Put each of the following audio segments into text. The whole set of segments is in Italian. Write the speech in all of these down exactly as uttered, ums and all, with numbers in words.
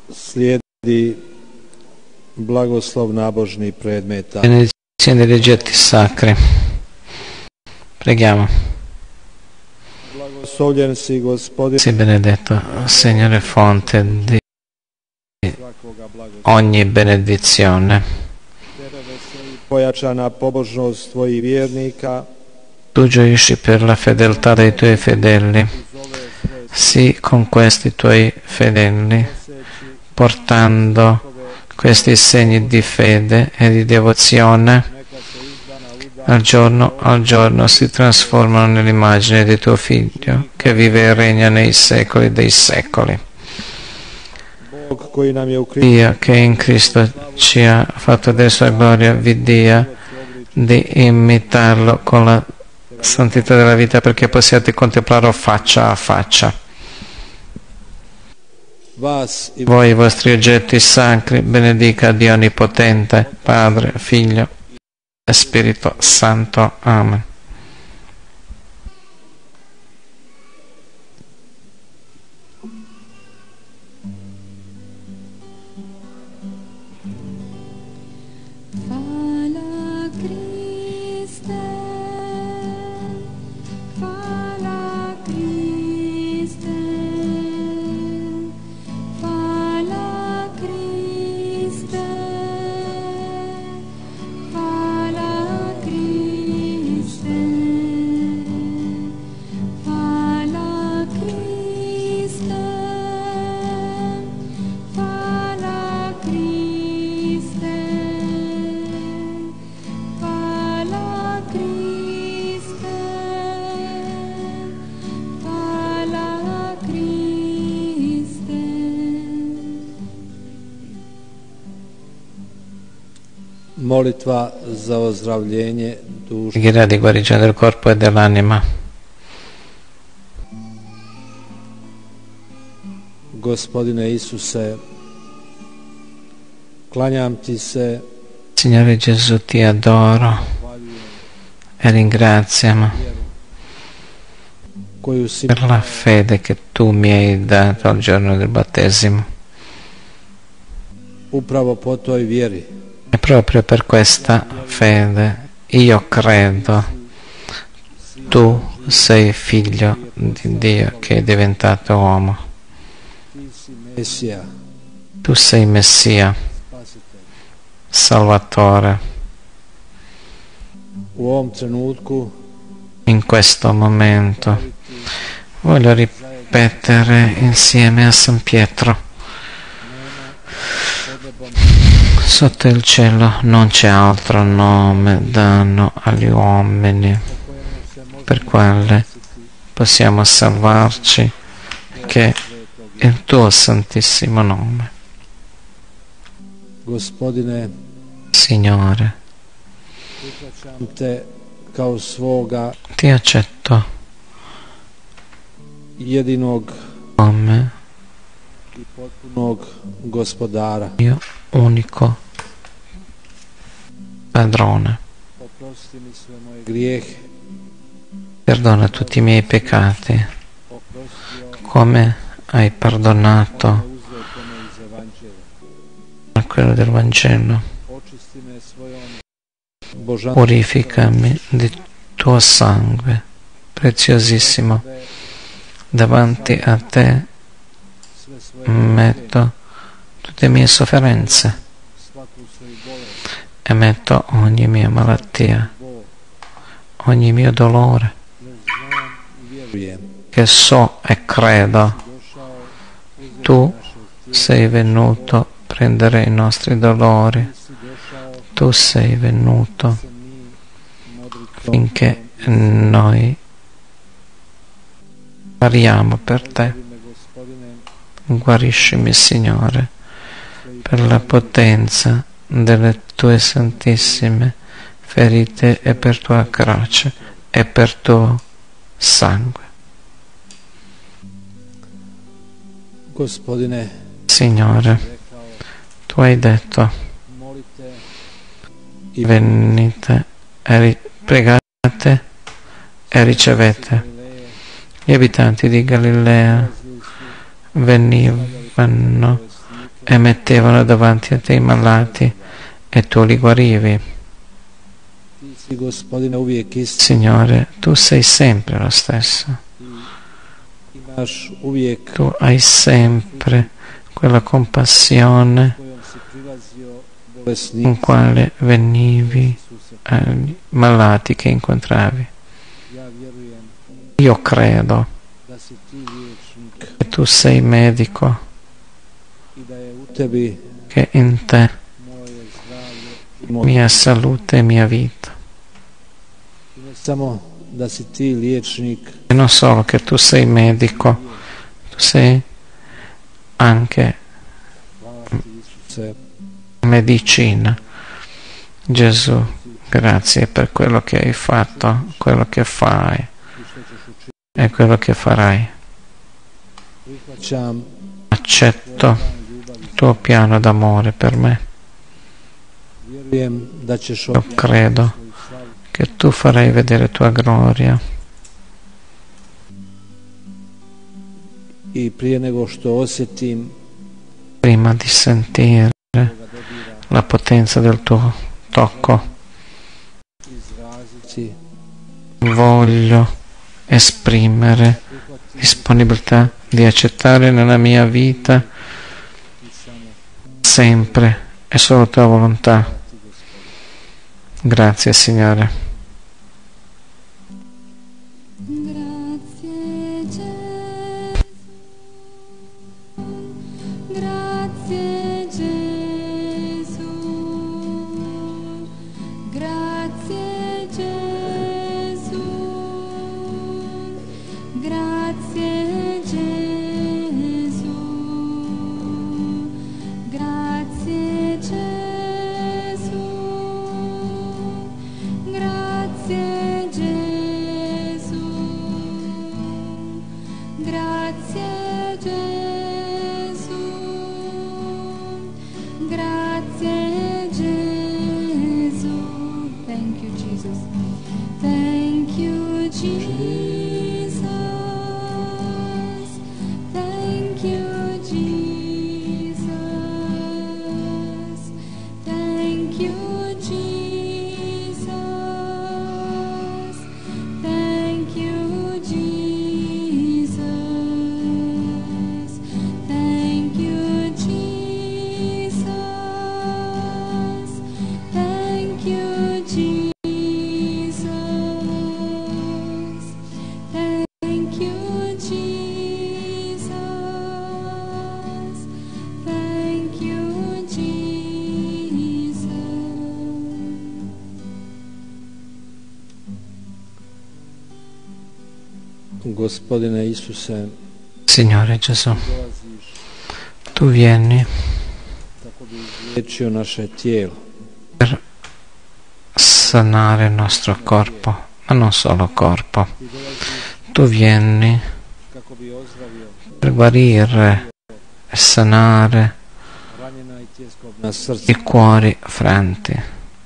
Slijedi blagoslov nabožnih predmeta. Benedizione degli oggetti sacri. Preghiamo. Blagoslovljen si, Gospodine, Sii benedetto, Signore, fonte di ogni benedizione. Pojačana pobožnost tvojih vjernika. Tu gioisci per la fedeltà dei tuoi fedeli. Sii con questi tuoi fedeli, portando questi segni di fede e di devozione. Al giorno al giorno si trasformano nell'immagine di tuo Figlio, che vive e regna nei secoli dei secoli. Dio, che in Cristo ci ha fatto della sua gloria, vi dia di imitarlo con la santità della vita, perché possiate contemplarlo faccia a faccia. Voi i vostri oggetti sacri benedica Dio Onnipotente, Padre, Figlio e Spirito Santo. Amen. Molitva za ozdravljenje duše. Preghiera di guarigione del corpo e dell'anima. Gospodine Isuse, klanjam ti se. Signore Gesù, ti adoro e ringraziamo per la fede che tu mi hai dato al giorno del battesimo. Upravo po toj vjeri. E proprio per questa fede io credo tu sei figlio di Dio che è diventato uomo. Tu sei Messia, Salvatore. In questo momento voglio ripetere insieme a San Pietro: sotto il cielo non c'è altro nome dato agli uomini per quale possiamo salvarci che il tuo santissimo nome. Gospodine, Signore, ti accetto jedinog come i potpunog gospodara, mio unico padrone. Perdona tutti i miei peccati, come hai perdonato a quello del Vangelo. Purificami di tuo sangue preziosissimo. Davanti a te metto tutte le mie sofferenze e metto ogni mia malattia, ogni mio dolore, che so e credo tu sei venuto a prendere i nostri dolori, tu sei venuto finché noi pariamo per te. Guariscimi, Signore, per la potenza delle tue santissime ferite e per tua croce e per tuo sangue. Gospodine, Signore, tu hai detto: venite e pregate e ricevete. Gli abitanti di Galilea venivano e mettevano davanti a te i malati e tu li guarivi. Ti si, Gospodine, uvijek isti. Signore, tu sei sempre lo stesso. Imaš uvijek Tu hai sempre quella compassione kojom si prilazio con bolesnici. quale venivi ai malati che incontravi. Ja vjerujem Io credo da si ti liječnik che tu sei medico, i da je u tebi che in te moje zdravlje i moć. mia salute e mia vita. I ne samo da si ti liječnik, E non solo che tu sei medico, tu sei anche hvala ti Isuse, medicina. Gesù, grazie per quello che hai fatto, quello che fai i što ćeš učiniti. e quello che farai. Prihvaćam Accetto il tuo piano d'amore per me. vjerujem da ćeš Io objaviti credo svoju slavu. che tu farai vedere tua gloria. I prije nego što osjetim Prima di sentire la potenza del tuo tocco, izraziti voglio esprimere disponibilità di accettare nella mia vita i samo sempre e solo tua volontà. Grazie, Signore. Grazie Gesù, grazie Gesù, grazie Gesù, grazie Gesù, grazie Gesù, grazie Gesù, grazie Gesù, grazie Gesù. Thank you, Jesus. Thank you, Jesus. Thank you, Jesus. Thank you, Jesus. Thank you, Jesus. Thank you, Jesus. Thank you, Jesus. Thank you, Jesus. Thank you, Jesus. Gospodine Isuse, Signore Gesù, dolaziš tu vieni kako bi izliječio naše tijelo. per sanare il nostro corpo, ma non solo corpo. Ti dolaziš Tu vieni kako bi ozdravio per guarire e sanare ranjena i tjeskobna srca. i cuori franti.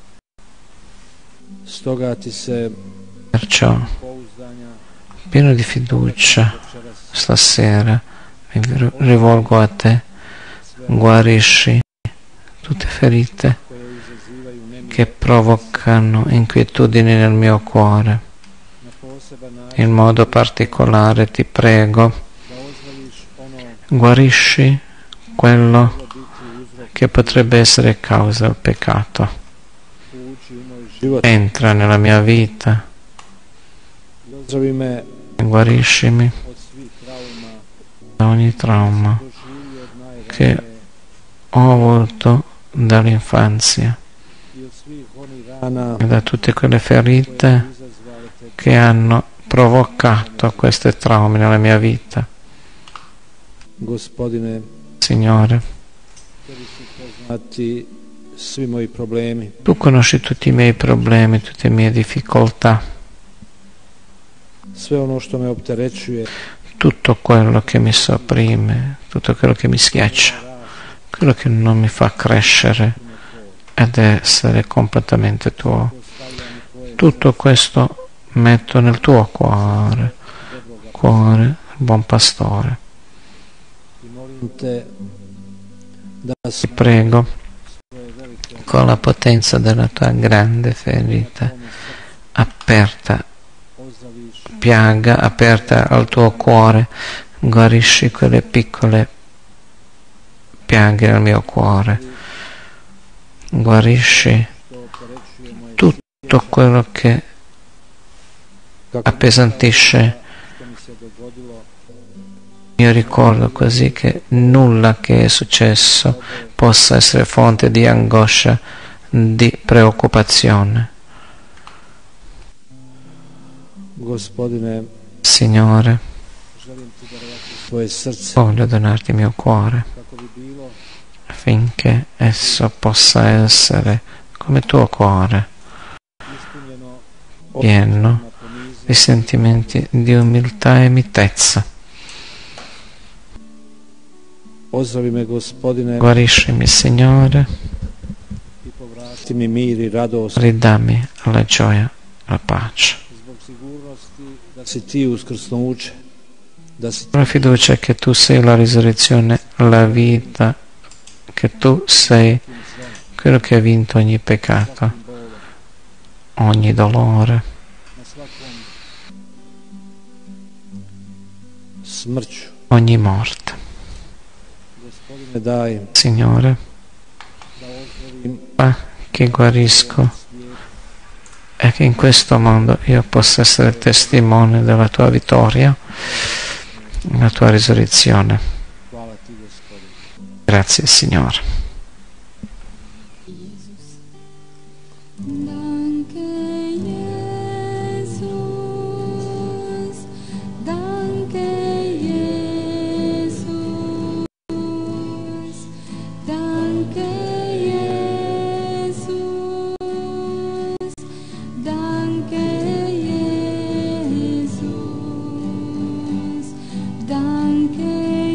Stoga ti se Perciò, pouzdanja pieno di fiducia, večeras stasera mi rivolgo a te, guarisci tutte ferite koje izazivaju nemir che provocano inquietudini nel mio cuore. na poseban način, In modo particolare ti prego, da ozdraviš ono guarisci quello što biti uzrok che potrebbe essere causa del peccato. ući u moj život. Entra nella mia vita I ozdravi me e guariscimi od svih trauma da ogni trauma doživio od che najranije ho avuto dall'infanzia i od svih onih rana e da tutte quelle koje ferite su izazvale te che hanno provocato queste traume nella mia vita. Gospodine, Signore, tebi su poznati svi moji problemi. tu conosci tutti i miei problemi, tutte le mie difficoltà, Sve ono što me opterećuje, tutto quello che mi sopprime, tutto quello che mi schiaccia, quello che non mi fa crescere ed essere completamente tuo. ostavljam u tvoje Tutto questo metto nel tuo cuore, cuore, buon pastore. i molim te da Ti prego, con la potenza della tua grande ferita aperta, piaga aperta al tuo cuore, guarisci quelle piccole piaghe nel mio cuore, guarisci tutto quello che appesantisce il mio ricordo, così che nulla che è successo possa essere fonte di angoscia, di preoccupazione. Gospodine, Signore, želim ti darovati svoje srce voglio donarti il mio cuore kako bi bilo affinché esso possa essere come tuo cuore, ispunjeno pieno osjećajima poniznosti di sentimenti di umiltà e mitezza. Ozdravi me, Gospodine, Guariscimi, Signore, i povrati mi mir i radost ridammi la gioia, la pace. zbog sigurnosti da si ti uskrsnuće, da si La fiducia che tu sei la risurrezione, la vita, che tu sei quello che ha vinto ogni peccato, ogni dolore, na svakom smrću. ogni morte. Gospodine, daj Signore, da ozdravim fa che guarisco e che in questo mondo io possa essere testimone della tua vittoria, della tua risurrezione. hvala ti, Gospodine. Grazie, Signore. Danke, Jesus. Danke, Jesus. Danke, Jesus. Danke, Jesus. Danke,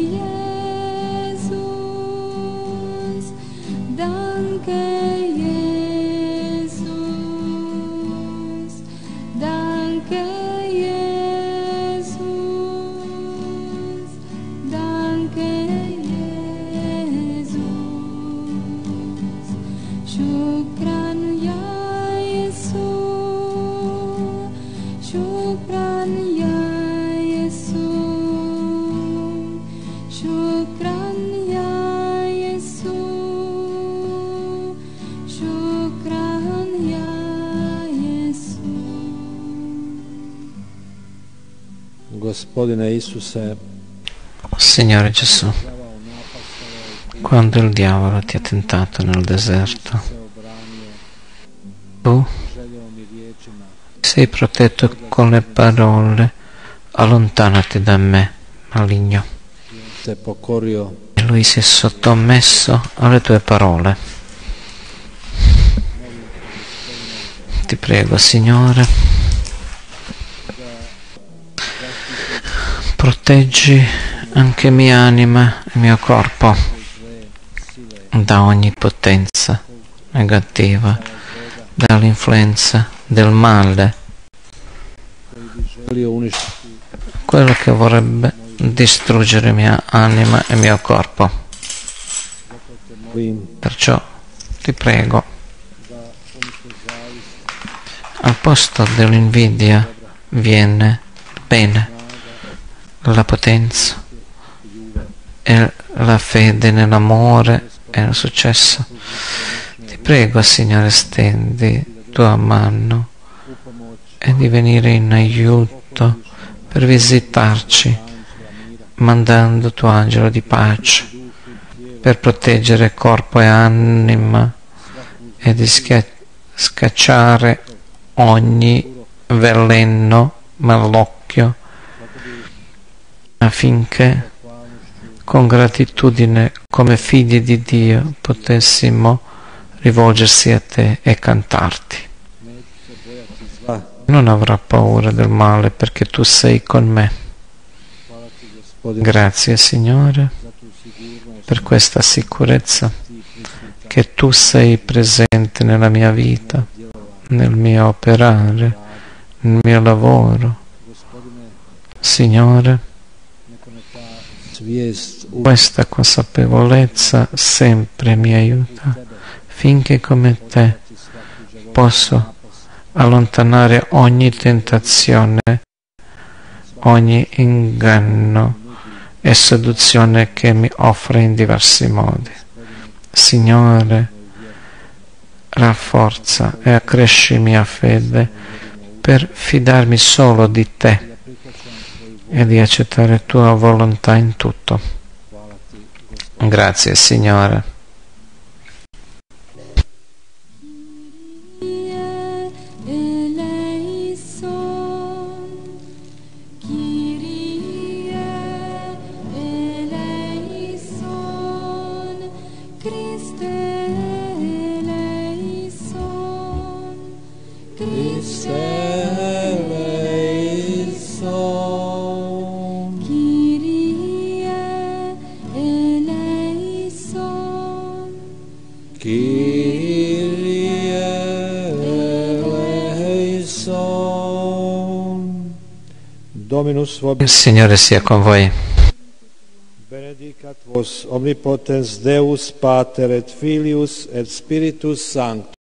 Jesus. Danke, Jesus. Danke, Jesus. Danke, Jesus. Shukran ya Yesus. Shukran ya Yesus. Shukran ya Yesus. Shukran ya Yesus. Gospodine Isuse, Signore Gesù, davao napastove, quando il diavolo ti ha tentato nel deserto, se obranio tu željom i riječima, sei protetto con le parole, allontanati da me, maligno. se pokorio. E lui si è sottomesso alle tue parole. Ti prego, Signore, proteggi anche mia anima e mio corpo da ogni potenza negativa, dall'influenza del male, koji bi želio uništiti quello che vorrebbe distruggere mia anima e mio corpo. molim Perciò ti prego, da umjesto zavisti, al posto dell'invidia viene il bene, la potenza e la fede nell'amore e nel successo. Ti prego, Signore, stendi tua mano upomoć e di venire in aiuto per visitarci, mandando tuo angelo di pace per proteggere corpo e anima e di schia- scacciare ogni veleno malocchio, affinché con gratitudine come figli di Dio potessimo rivolgersi a te e cantarti. neću se bojati zla. Non avrò paura del male perché tu sei con me. Hvala ti, Gospodine, Grazie, Signore, za tu sigurnost per questa sicurezza ti prisutan che tu sei presente nella mia vita, nel mio operare, nel mio lavoro. Gospodine, Signore, neka me ta svijest Questa consapevolezza sempre mi aiuta, finché come te posso allontanare ogni tentazione, ogni inganno e seduzione che mi offre in diversi modi. Signore, rafforza e accresci mia fede per fidarmi solo di te e di accettare tua volontà in tutto. Grazie, Signore. Il Signore sia con voi. Benedicat vos omnipotens Deus Pater et Filius et Spiritus Sanctus.